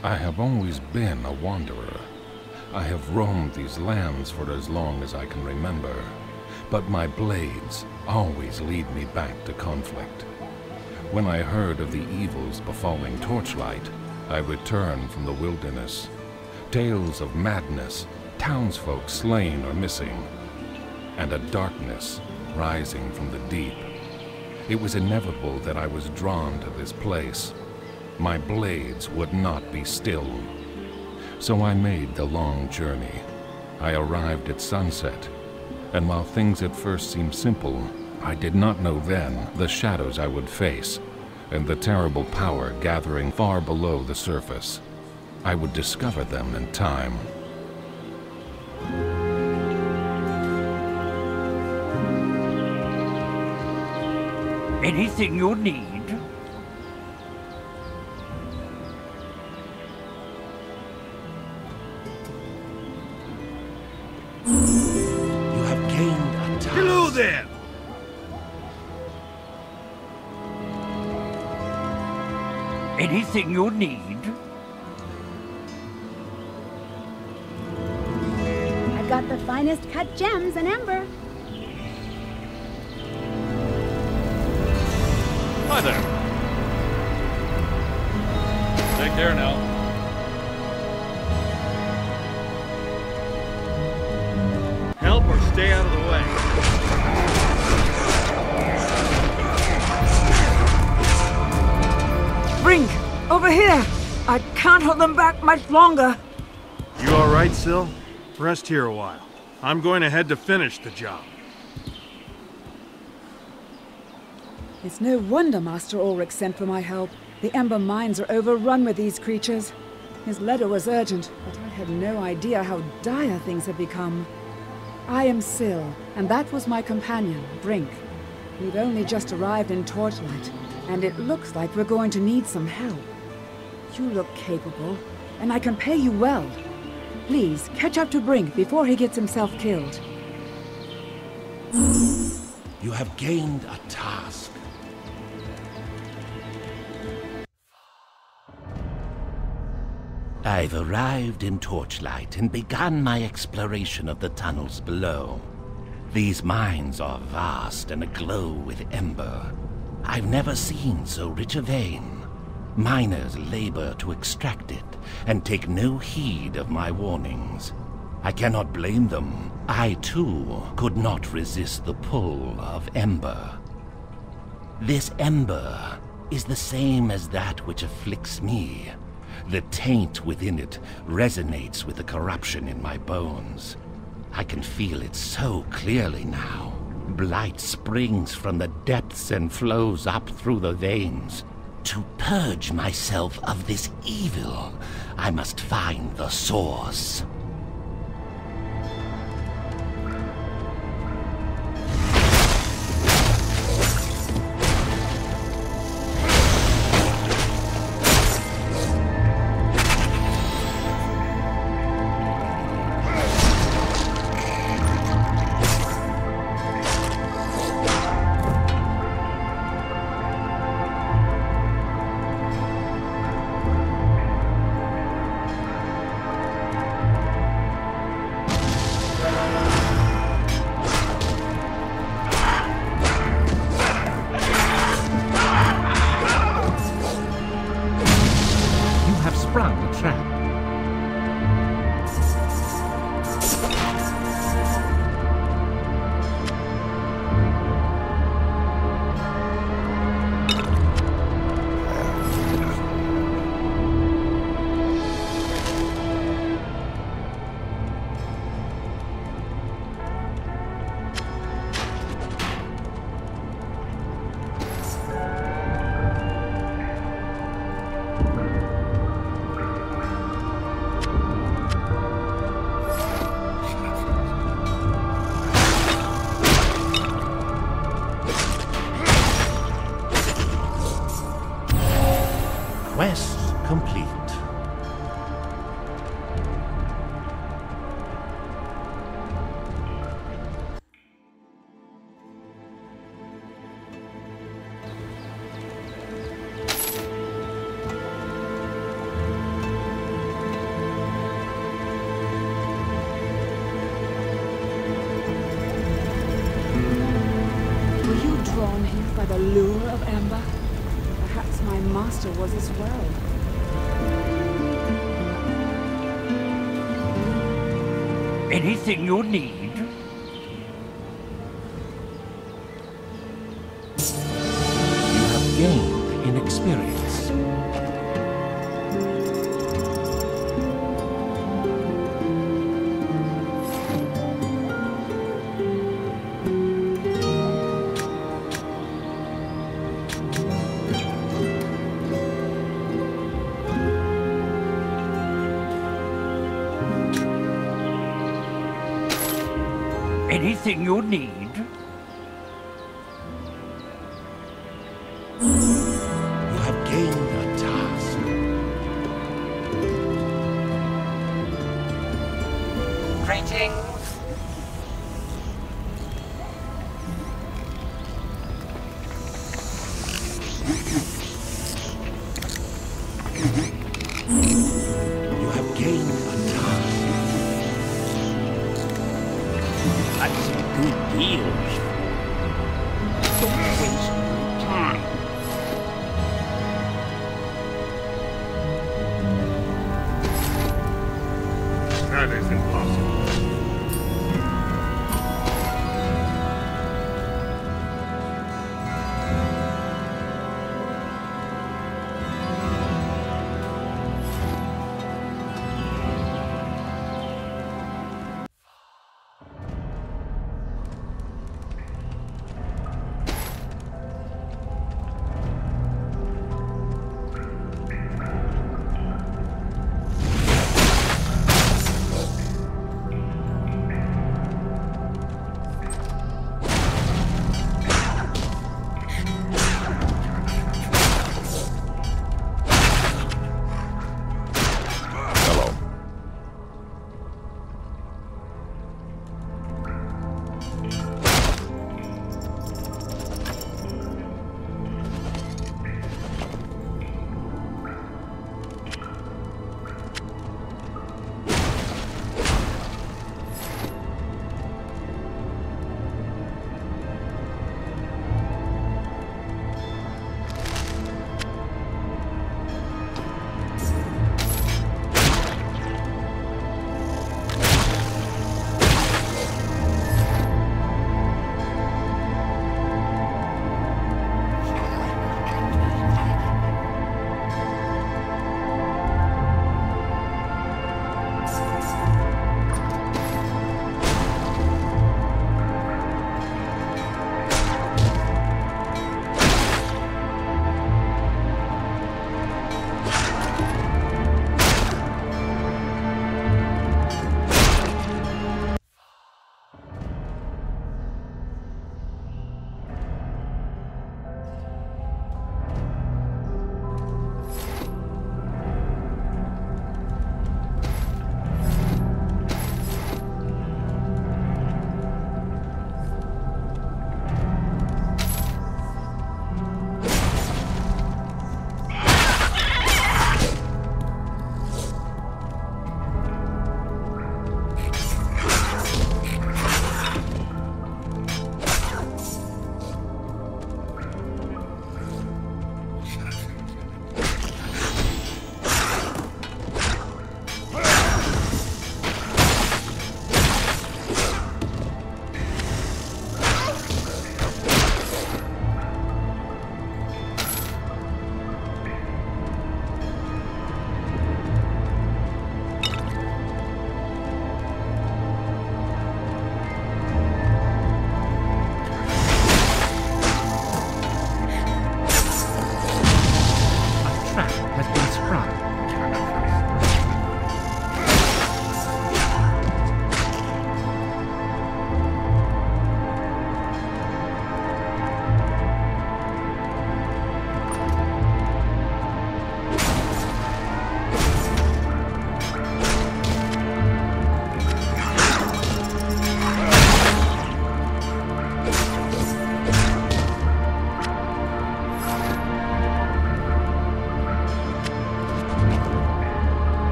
I have always been a wanderer. I have roamed these lands for as long as I can remember, but my blades always lead me back to conflict. When I heard of the evils befalling Torchlight, I returned from the wilderness. Tales of madness, townsfolk slain or missing, and a darkness rising from the deep. It was inevitable that I was drawn to this place. My blades would not be still. So I made the long journey. I arrived at sunset, and while things at first seemed simple, I did not know then the shadows I would face, and the terrible power gathering far below the surface. I would discover them in time. Anything you need? You have gained a task. Hello there! Anything you need? I've got the finest cut gems and ember. Hi there. Take care now. Help or stay out of the way. Brink, over here! I can't hold them back much longer. You alright, Syl? Rest here a while. I'm going ahead to finish the job. It's no wonder Master Ulrich sent for my help. The Ember mines are overrun with these creatures. His letter was urgent, but I had no idea how dire things had become. I am Syl, and that was my companion, Brink. We've only just arrived in Torchlight, and it looks like we're going to need some help. You look capable, and I can pay you well. Please, catch up to Brink before he gets himself killed. You have gained a task. I've arrived in Torchlight and begun my exploration of the tunnels below. These mines are vast and aglow with ember. I've never seen so rich a vein. Miners labor to extract it and take no heed of my warnings. I cannot blame them. I, too, could not resist the pull of ember. This ember is the same as that which afflicts me. The taint within it resonates with the corruption in my bones. I can feel it so clearly now. Blight springs from the depths and flows up through the veins. To purge myself of this evil, I must find the source. Quest complete. master was as well. Anything you need? You have gained in experience. Anything you need? You have gained a task. Greetings. You have gained a task. That's some good deals. Don't waste no time. That is impossible.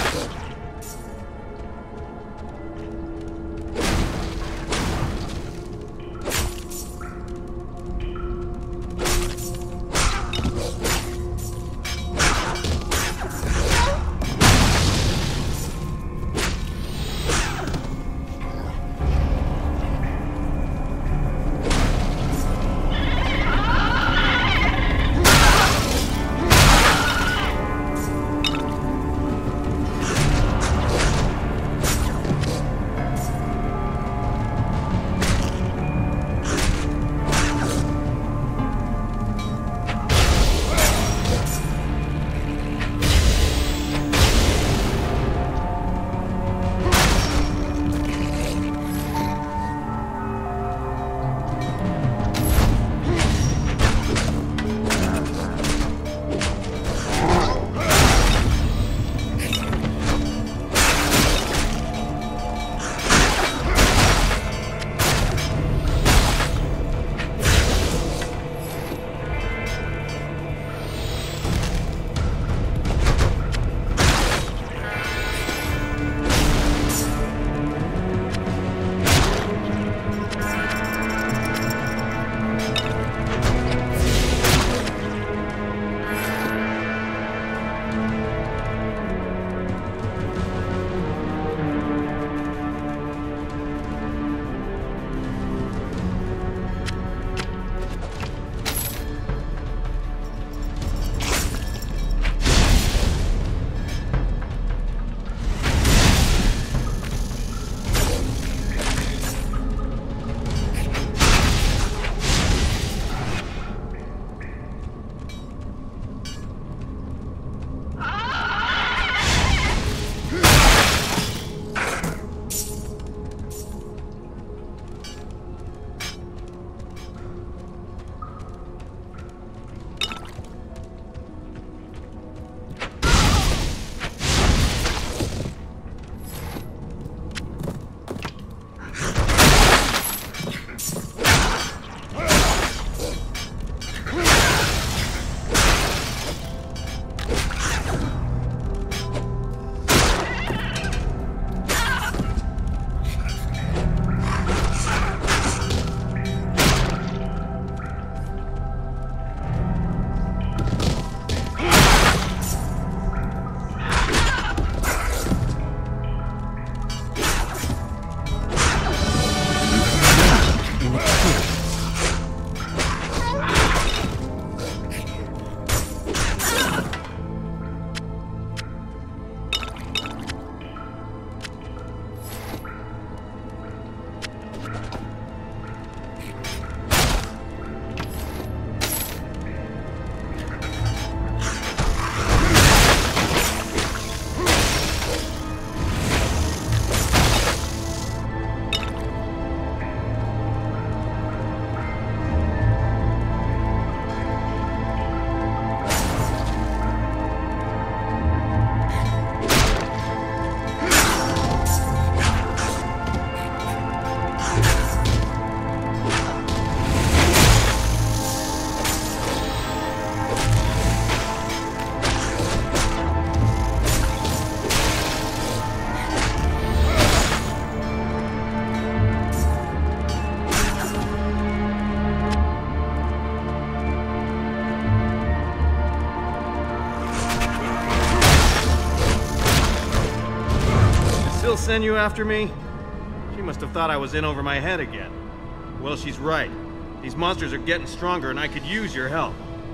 Send you after me? She must have thought I was in over my head again. Well, she's right. These monsters are getting stronger and I could use your help.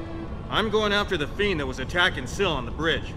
I'm going after the fiend that was attacking Syl on the bridge.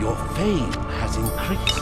Your fame has increased.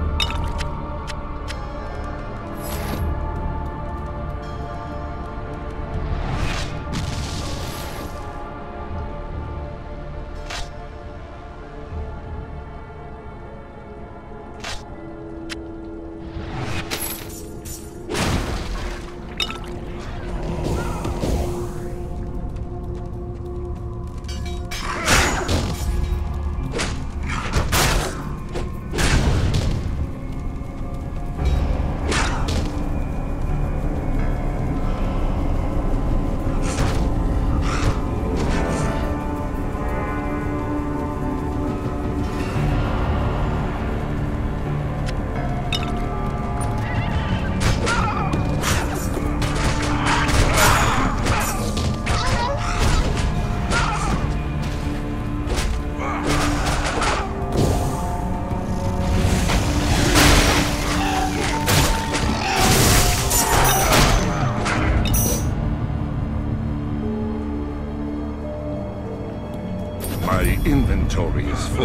My inventory is full.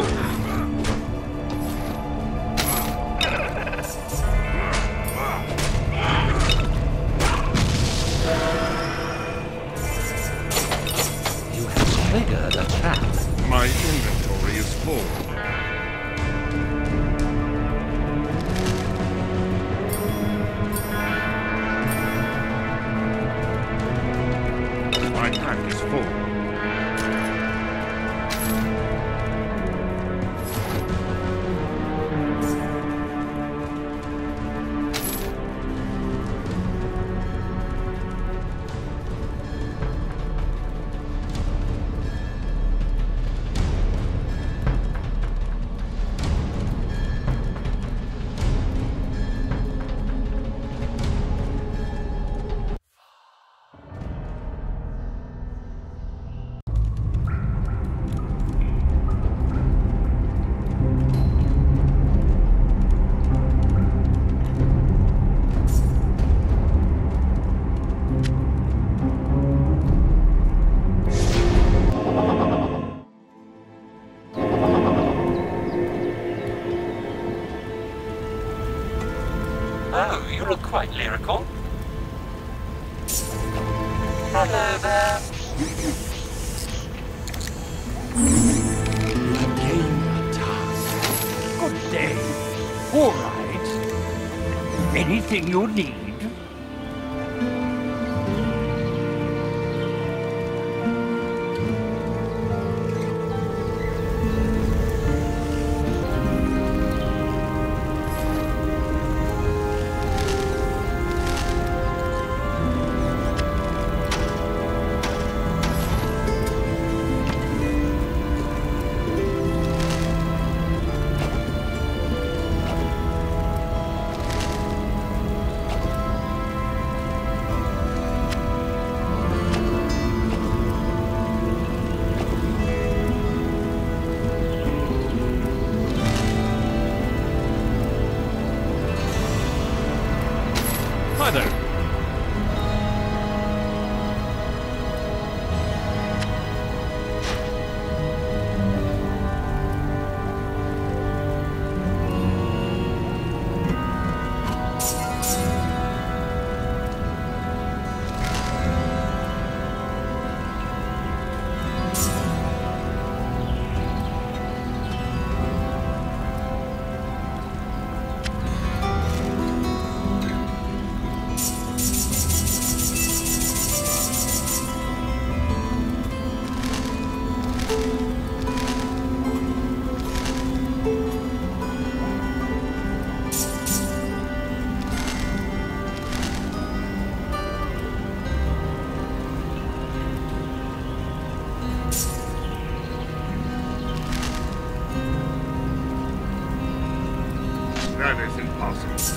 You have triggered a trap. My inventory is full. My pack is full. Oh, you look quite lyrical. Hello there. You have gained a task. Good day. All right. Anything you need? Hi there. That is impossible.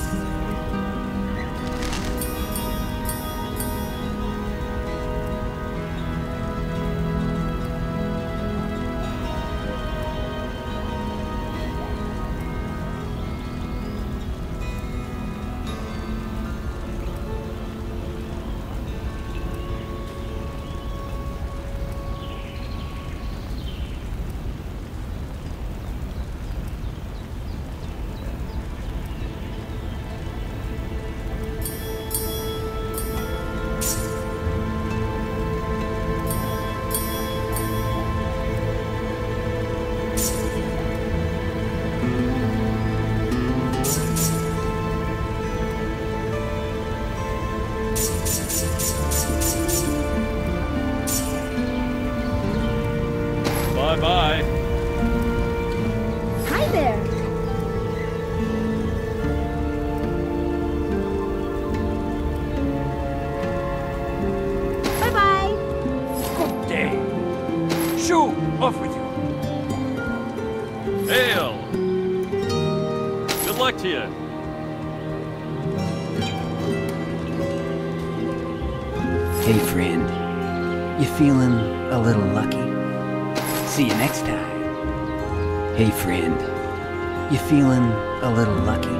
Hey there. Bye-bye. Good day. Shoo! Off with you. Hail! Good luck to you. Hey friend, you feeling a little lucky? See you next time. Hey friend, you feeling a little lucky?